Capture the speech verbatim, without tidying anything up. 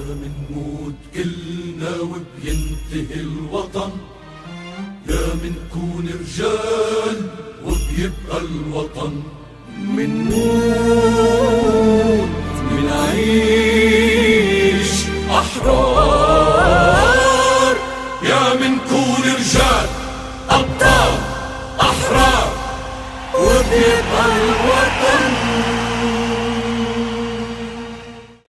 منموت كلنا وبينتهي الوطن، يا منكون رجال وبيبقى الوطن. منموت منعيش أحرار، يا منكون رجال أبطال أحرار وبيبقى الوطن.